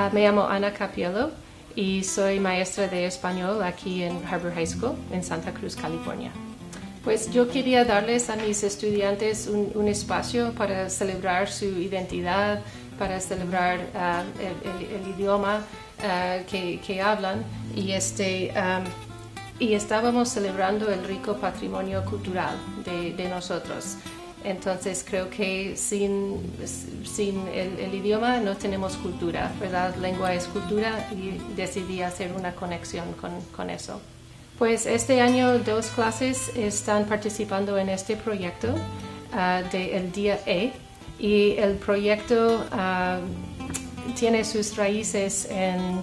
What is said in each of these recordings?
Me llamo Ana Capiello y soy maestra de español aquí en Harbor High School en Santa Cruz, California. Pues yo quería darles a mis estudiantes un espacio para celebrar su identidad, para celebrar el idioma que hablan y estábamos celebrando el rico patrimonio cultural de nosotros. Entonces creo que sin el idioma no tenemos cultura, ¿verdad? Lengua es cultura y decidí hacer una conexión con eso. Pues este año 2 clases están participando en este proyecto del Día E y el proyecto tiene sus raíces en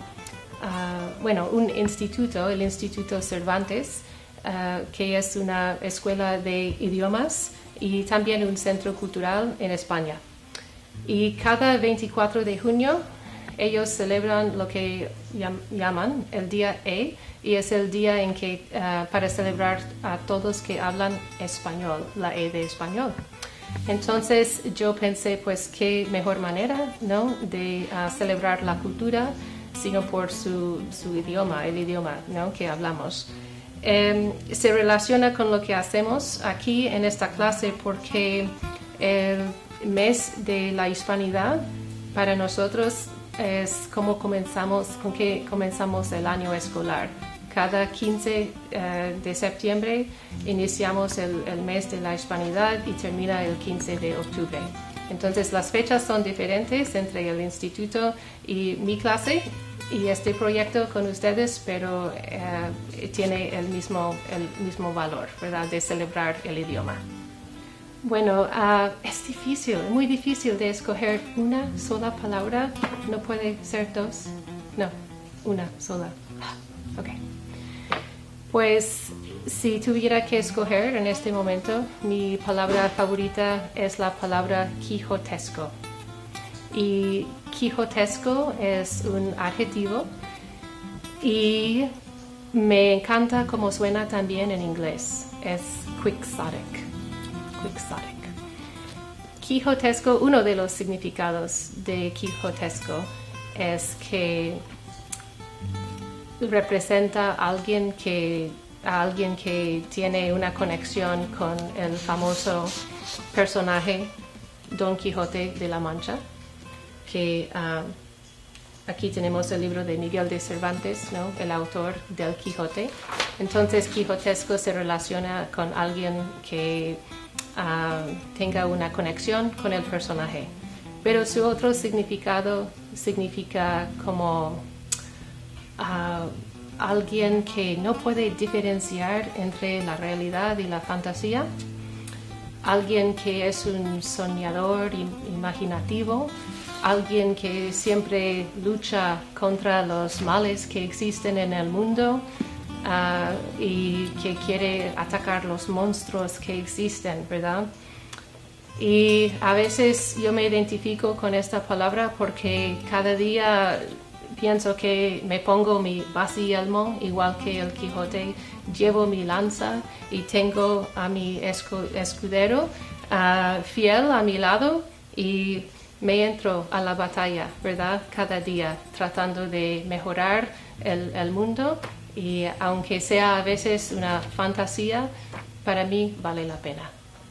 un instituto, el Instituto Cervantes, que es una escuela de idiomas y también un centro cultural en España. Y cada 24 de junio ellos celebran lo que llaman el Día E y es el día en que para celebrar a todos que hablan español, la E de español. Entonces yo pensé, pues qué mejor manera, ¿no?, de celebrar la cultura sino por su idioma, el idioma, ¿no?, que hablamos. Se relaciona con lo que hacemos aquí en esta clase porque el mes de la hispanidad para nosotros es como con que comenzamos el año escolar. Cada 15 de septiembre iniciamos el mes de la hispanidad y termina el 15 de octubre. Entonces las fechas son diferentes entre el instituto y mi clase y este proyecto con ustedes, pero tiene el mismo valor, ¿verdad?, de celebrar el idioma. Bueno, es difícil, muy difícil de escoger una sola palabra. ¿No puede ser 2? No, una sola. Ok. Pues si tuviera que escoger en este momento, mi palabra favorita es la palabra quijotesco. Y quijotesco es un adjetivo y me encanta cómo suena también en inglés. Es quixotic. Quijotesco, uno de los significados de quijotesco es que representa a alguien que tiene una conexión con el famoso personaje Don Quijote de la Mancha, que aquí tenemos el libro de Miguel de Cervantes, ¿no?, el autor del Quijote. Entonces quijotesco se relaciona con alguien que tenga una conexión con el personaje, pero su otro significado significa como alguien que no puede diferenciar entre la realidad y la fantasía, alguien que es un soñador imaginativo, alguien que siempre lucha contra los males que existen en el mundo y que quiere atacar los monstruos que existen, ¿verdad? Y a veces yo me identifico con esta palabra porque cada día pienso que me pongo mi basi-yelmo igual que el Quijote, llevo mi lanza y tengo a mi escudero fiel a mi lado y me entro a la batalla, ¿verdad?, cada día tratando de mejorar el mundo, y aunque sea a veces una fantasía, para mí vale la pena.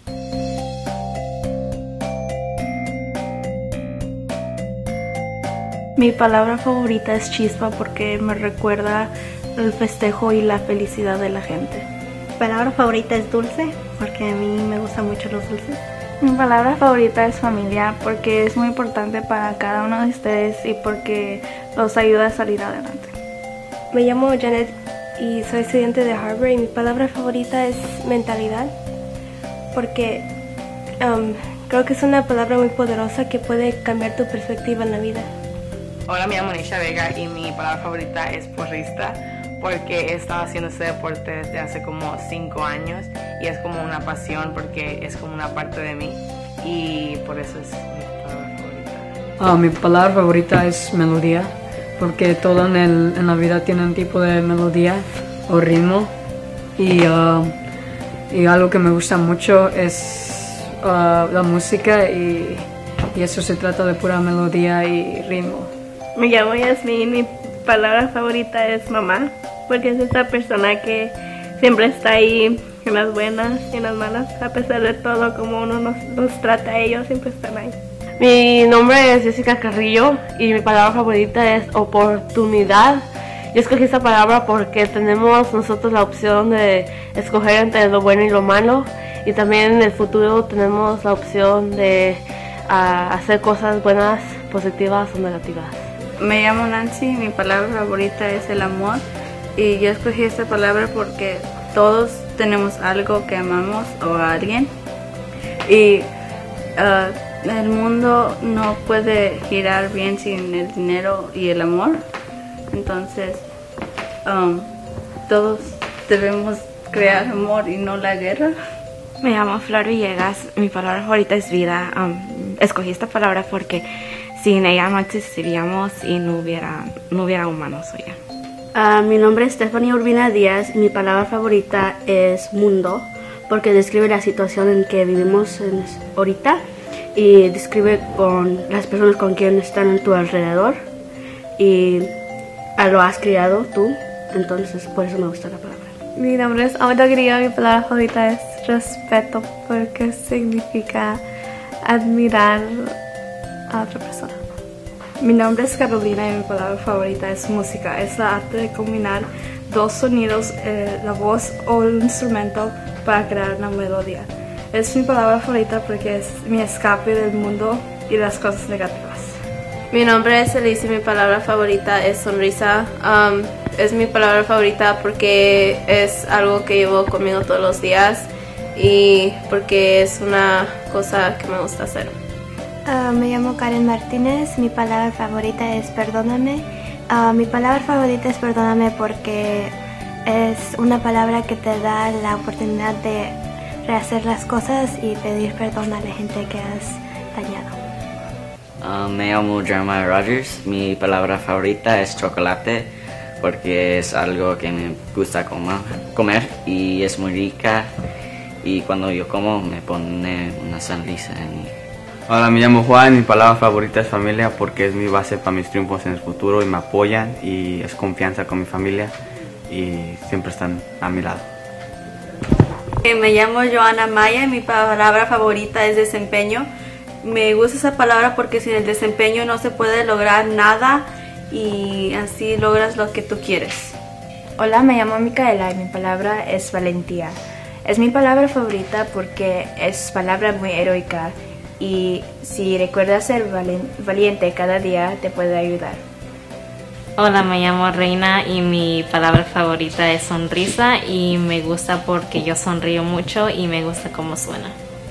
Mi palabra favorita es chispa porque me recuerda el festejo y la felicidad de la gente. Mi palabra favorita es dulce porque a mí me gustan mucho los dulces. Mi palabra favorita es familia porque es muy importante para cada uno de ustedes y porque los ayuda a salir adelante. Me llamo Janet y soy estudiante de Harbor y mi palabra favorita es mentalidad porque creo que es una palabra muy poderosa que puede cambiar tu perspectiva en la vida. Hola, me llamo Nisha Vega y mi palabra favorita es porrista porque he estado haciendo este deporte desde hace como 5 años y es como una pasión porque es como una parte de mí y por eso es mi palabra favorita. Mi palabra favorita es melodía porque todo en la vida tiene un tipo de melodía o ritmo y algo que me gusta mucho es la música y eso se trata de pura melodía y ritmo. Me llamo Yasmin, mi palabra favorita es mamá, porque es esa persona que siempre está ahí en las buenas y en las malas, a pesar de todo, como uno nos trata a ellos, siempre están ahí. Mi nombre es Jessica Carrillo y mi palabra favorita es oportunidad. Yo escogí esta palabra porque tenemos nosotros la opción de escoger entre lo bueno y lo malo, y también en el futuro tenemos la opción de hacer cosas buenas, positivas o negativas. Me llamo Nancy, mi palabra favorita es el amor, y yo escogí esta palabra porque todos tenemos algo que amamos o a alguien, y el mundo no puede girar bien sin el dinero y el amor. Entonces todos debemos crear amor y no la guerra. Me llamo Flor Villegas, mi palabra favorita es vida. Escogí esta palabra porque sin ella no existiríamos y no hubiera humanos hoy. Mi nombre es Stephanie Urbina Díaz y mi palabra favorita es mundo, porque describe la situación en que vivimos ahorita y describe con las personas con quien están a tu alrededor, y lo has criado tú, entonces por eso me gusta la palabra. Mi nombre es Amanda Grillo, mi palabra favorita es respeto, porque significa admirar a otra persona. Mi nombre es Carolina y mi palabra favorita es música. Es la arte de combinar dos sonidos, la voz o el instrumento, para crear una melodía. Es mi palabra favorita porque es mi escape del mundo y de las cosas negativas. Mi nombre es Elise y mi palabra favorita es sonrisa. Es mi palabra favorita porque es algo que llevo conmigo todos los días y porque es una cosa que me gusta hacer. Me llamo Karen Martínez, mi palabra favorita es perdóname. Mi palabra favorita es perdóname porque es una palabra que te da la oportunidad de rehacer las cosas y pedir perdón a la gente que has dañado. Me llamo Jeremiah Rogers, mi palabra favorita es chocolate porque es algo que me gusta comer y es muy rica, y cuando yo como me pone una sonrisa en mí. Hola, me llamo Juan, mi palabra favorita es familia porque es mi base para mis triunfos en el futuro y me apoyan, y es confianza con mi familia y siempre están a mi lado. Me llamo Joana Maya y mi palabra favorita es desempeño. Me gusta esa palabra porque sin el desempeño no se puede lograr nada y así logras lo que tú quieres. Hola, me llamo Micaela y mi palabra es valentía. Es mi palabra favorita porque es palabra muy heroica, y si recuerdas ser valiente cada día te puede ayudar. Hola, me llamo Reina y mi palabra favorita es sonrisa, y me gusta porque yo sonrío mucho y me gusta cómo suena.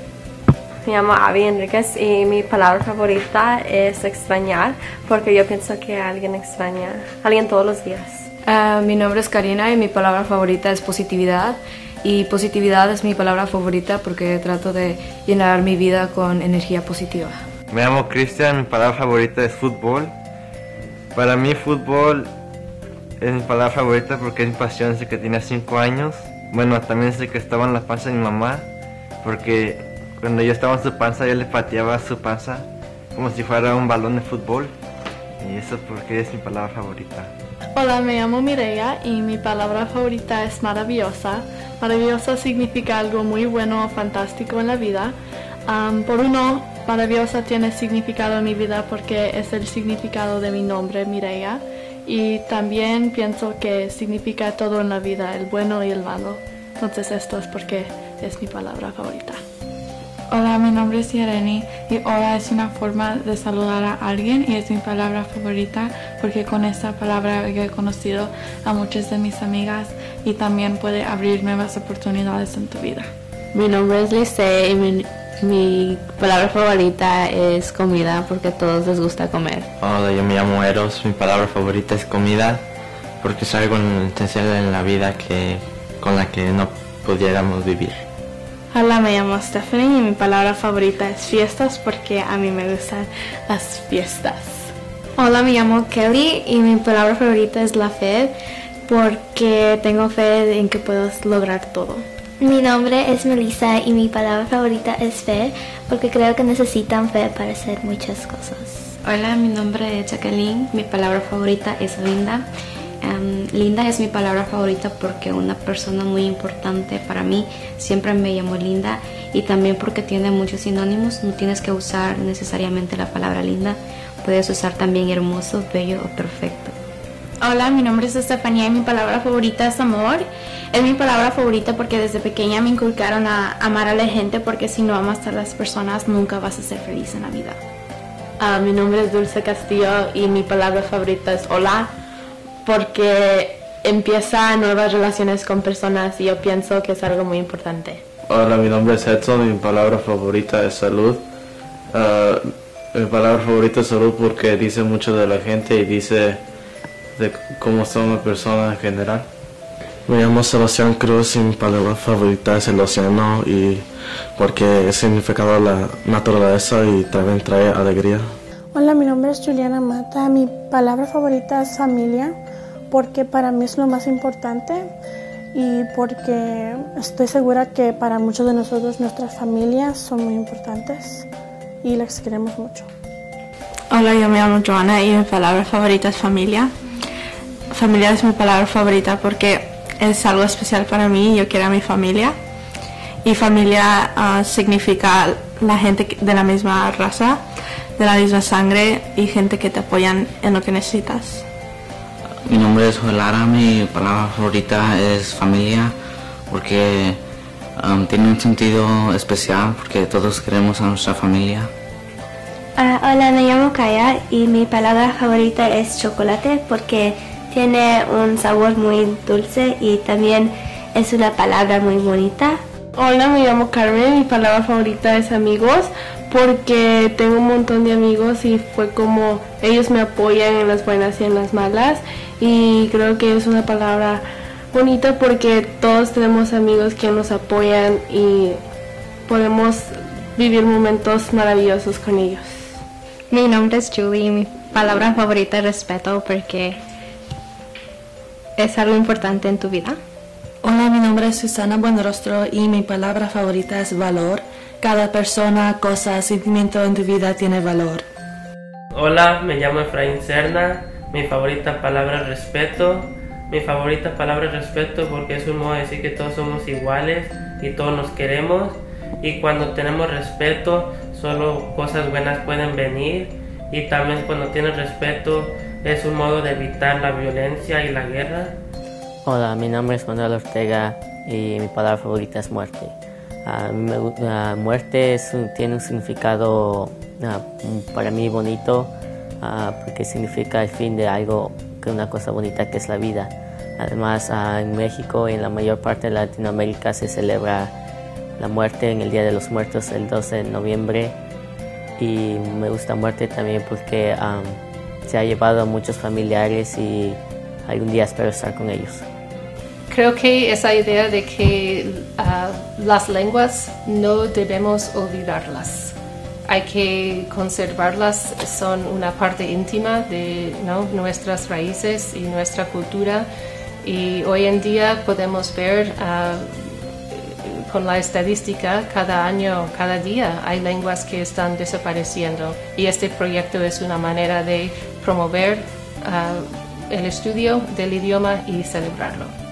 Me llamo Abby Enríquez y mi palabra favorita es extrañar, porque yo pienso que alguien extraña a alguien todos los días. Mi nombre es Karina y mi palabra favorita es positividad. Y positividad es mi palabra favorita porque trato de llenar mi vida con energía positiva. Me llamo Cristian, mi palabra favorita es fútbol. Para mí fútbol es mi palabra favorita porque es mi pasión desde que tenía 5 años. Bueno, también desde que estaba en la panza de mi mamá, porque cuando yo estaba en su panza yo le pateaba su panza como si fuera un balón de fútbol. Y eso es porque es mi palabra favorita. Hola, me llamo Mireia y mi palabra favorita es maravillosa. Maravillosa significa algo muy bueno o fantástico en la vida. Por uno, maravillosa tiene significado en mi vida porque es el significado de mi nombre, Mireia. Y también pienso que significa todo en la vida, el bueno y el malo. Entonces esto es porque es mi palabra favorita. Hola, mi nombre es Irene y hola es una forma de saludar a alguien y es mi palabra favorita porque con esta palabra he conocido a muchas de mis amigas y también puede abrir nuevas oportunidades en tu vida. Mi nombre es Lice y mi palabra favorita es comida porque a todos les gusta comer. Hola, yo me llamo Eros, mi palabra favorita es comida porque es algo esencial en la vida con la que no pudiéramos vivir. Hola, me llamo Stephanie y mi palabra favorita es fiestas porque a mí me gustan las fiestas. Hola, me llamo Kelly y mi palabra favorita es la fe porque tengo fe en que puedo lograr todo. Mi nombre es Melissa y mi palabra favorita es fe porque creo que necesitan fe para hacer muchas cosas. Hola, mi nombre es Jacqueline. Mi palabra favorita es linda. Linda es mi palabra favorita porque una persona muy importante para mí siempre me llamó linda, y también porque tiene muchos sinónimos. No tienes que usar necesariamente la palabra linda, puedes usar también hermoso, bello o perfecto. Hola, mi nombre es Estefanía y mi palabra favorita es amor. Es mi palabra favorita porque desde pequeña me inculcaron a amar a la gente, porque si no amas a las personas nunca vas a ser feliz en la vida. Mi nombre es Dulce Castillo y mi palabra favorita es hola, porque empieza nuevas relaciones con personas y yo pienso que es algo muy importante. Hola, mi nombre es Edson y mi palabra favorita es salud. Mi palabra favorita es salud porque dice mucho de la gente y dice de cómo son las personas en general. Me llamo Sebastián Cruz y mi palabra favorita es el océano, y porque es significado la naturaleza y también trae alegría. Hola, mi nombre es Juliana Mata. Mi palabra favorita es familia, porque para mí es lo más importante y porque estoy segura que para muchos de nosotros nuestras familias son muy importantes y las queremos mucho. Hola, yo me llamo Joana y mi palabra favorita es familia. Familia es mi palabra favorita porque es algo especial para mí y yo quiero a mi familia. Y familia significa la gente de la misma raza, de la misma sangre y gente que te apoyan en lo que necesitas. Mi nombre es Joel Lara, mi palabra favorita es familia porque tiene un sentido especial porque todos queremos a nuestra familia. Hola, me llamo Kaya y mi palabra favorita es chocolate porque tiene un sabor muy dulce y también es una palabra muy bonita. Hola, me llamo Carmen, mi palabra favorita es amigos porque tengo un montón de amigos y fue como ellos me apoyan en las buenas y en las malas, y creo que es una palabra bonita porque todos tenemos amigos que nos apoyan y podemos vivir momentos maravillosos con ellos. Mi nombre es Julie y mi palabra favorita es respeto porque es algo importante en tu vida. Hola, mi nombre es Susana Buenrostro y mi palabra favorita es valor. Cada persona, cosa, sentimiento en tu vida tiene valor. Hola, me llamo Efraín Serna. Mi favorita palabra es respeto. Mi favorita palabra es respeto porque es un modo de decir que todos somos iguales y todos nos queremos. Y cuando tenemos respeto, solo cosas buenas pueden venir. Y también cuando tienes respeto, es un modo de evitar la violencia y la guerra. Hola, mi nombre es Manuel Ortega y mi palabra favorita es muerte. Muerte tiene un significado para mí bonito porque significa el fin de algo, que una cosa bonita que es la vida. Además, en México y en la mayor parte de Latinoamérica se celebra la muerte en el Día de los Muertos el 12 de noviembre, y me gusta muerte también porque se ha llevado a muchos familiares y algún día espero estar con ellos. Creo que esa idea de que las lenguas no debemos olvidarlas. Hay que conservarlas, son una parte íntima de nuestras raíces y nuestra cultura. Y hoy en día podemos ver con la estadística, cada año, cada día, hay lenguas que están desapareciendo. Y este proyecto es una manera de promover el estudio del idioma y celebrarlo.